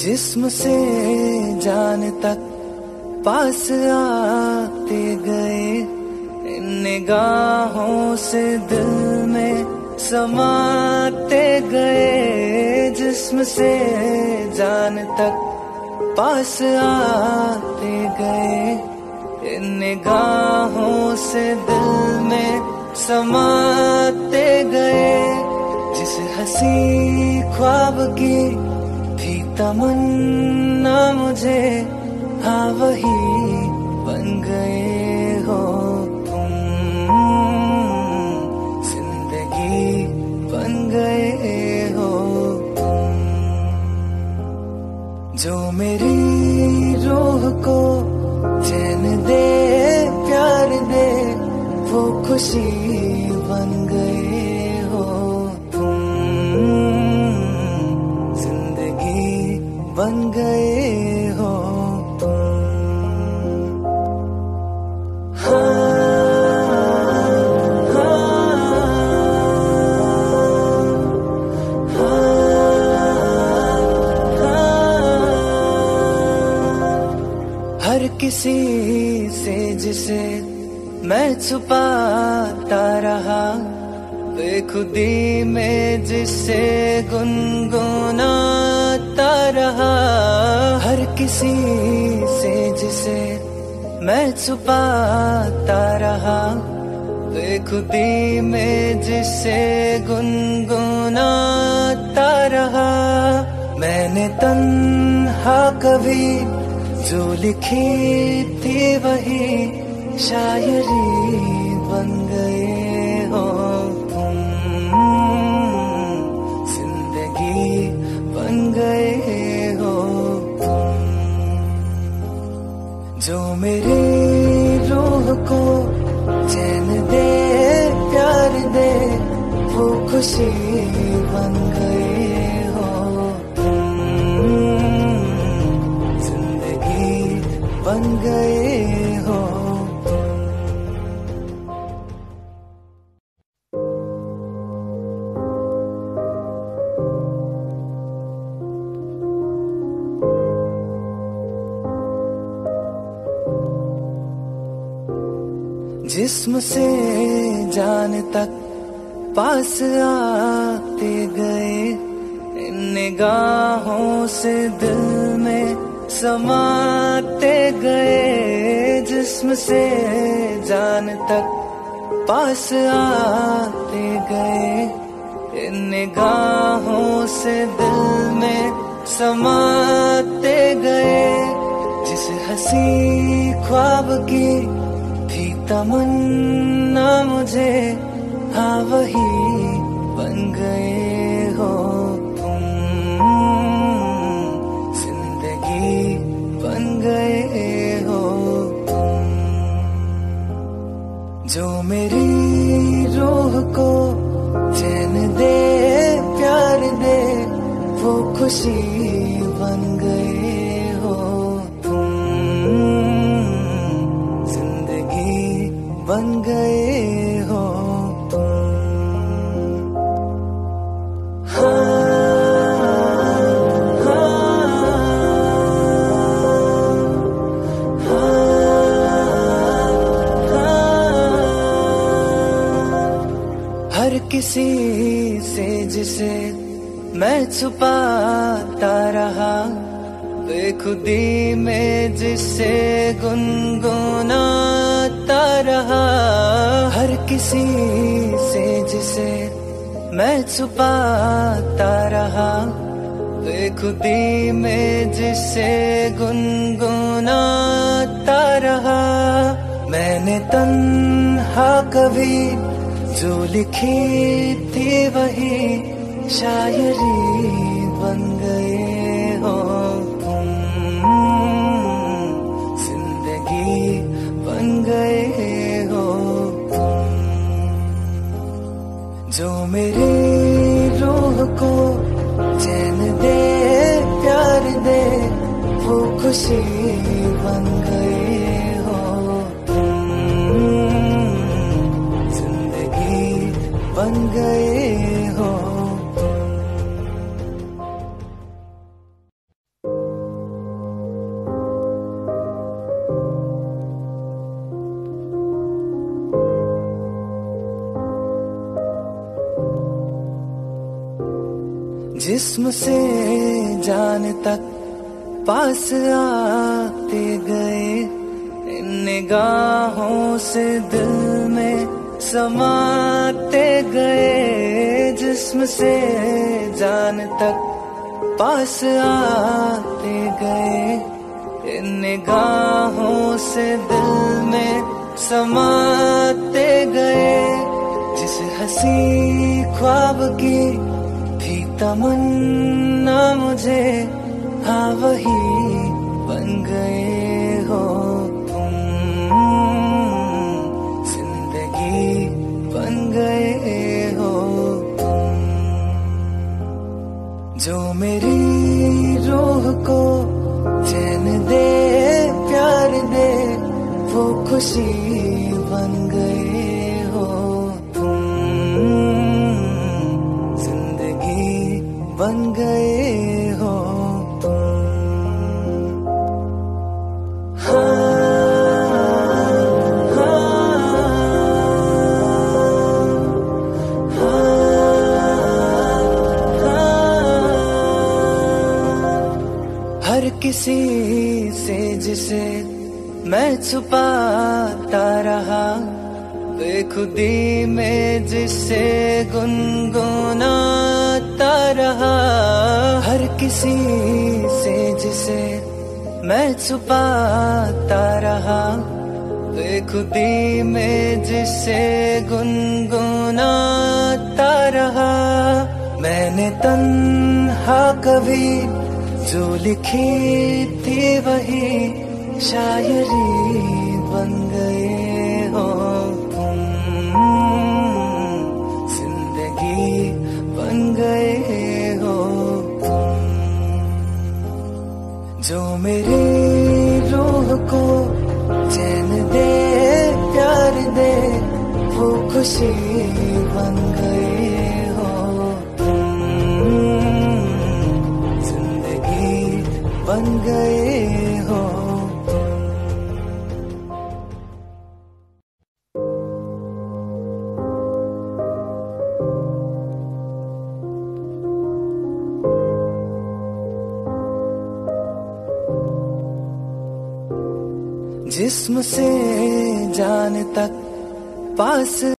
जिस्म से जान तक पास आते गए, इन निगाहों से दिल में समाते गए। जिस्म से जान तक पास आते गए, इन निगाहों से दिल में समाते गए। जिस हंसी ख्वाब की थी तमन्ना मुझे, हाँ वही बन गए हो तुम। जिंदगी बन गए हो तुम। जो मेरी रूह को चैन दे, प्यार दे, वो खुशी बन गए हो तुम। जिंदगी बन गए हो तुम। हर किसी से जिसे मैं छुपाता रहा, बेखुदी में जिसे गुनगुनाता रहा। हर किसी से जिसे मैं छुपाता रहा, बेखुदी में जिसे गुनगुनाता रहा। मैंने तन्हा कभी जो लिखी थी वही शायरी बन गए हो तुम। जिंदगी बन गए हो तुम। जो मेरी रूह को चैन दे, प्यार दे, वो खुशी बन गए हो तुम। जिंदगी बन गए हो। जिस्म से जान तक पास आते गए, इन निगाहों से दिल में समाते गए। जिस्म से जान तक पास आते गए, इन निगाहों से दिल में समाते गए। जिस हंसी ख्वाब की थी तमन्ना मुझे, हाँ वही बन गए हो तुम। जिंदगी बन गए हो तुम। जो मेरी रूह को चैन दे, प्यार दे, वो खुशी बन गए हो तुम। जिंदगी बन गए हो तुम। हर किसी से जिसे मैं छुपाता रहा, बेखुदी में जिसे गुनगुनाता रहा। हर किसी से जिसे मैं छुपाता रहा, बेखुदी में जिसे गुनगुनाता रहा। मैंने तन्हा कभी जो लिखी थी वही शायरी बन गए हो तुम। जिंदगी बन गए हो तुम। जो मेरी रूह को चैन दे, प्यार दे, वो खुशी बन गए हो तुम। जिंदगी बन गए हो तुम। जिस्म से जान तक पास आते गए, इन निगाहों से दिल में समाते गए। जिस्म से जान तक पास आते गए, इन निगाहों से दिल में समाते गए। जिस हंसी ख्वाब की थी तमन्ना मुझे, हाँ वही बन गए हो तुम। जिंदगी बन गए हो तुम, जो मेरी रूह को चैन दे, प्यार दे, वो खुशी बन गए हो तुम। जिंदगी बन गए हो तुम। हर किसी से जिसे मैं छुपाता रहा, बेखुदी में जिसे गुनगुनाता रहा। हर किसी से जिसे मैं छुपाता रहा, बेखुदी में जिसे गुनगुनाता रहा। मैंने तन्हा कभी जो लिखी थी वही शायरी बन गए हो तुम। जिंदगी बन गए हो तुम, जो मेरी रूह को चैन दे, प्यार दे, वो खुशी बन गए हो तुम। जिंदगी बन गए हो। जिस्म से जान तक पास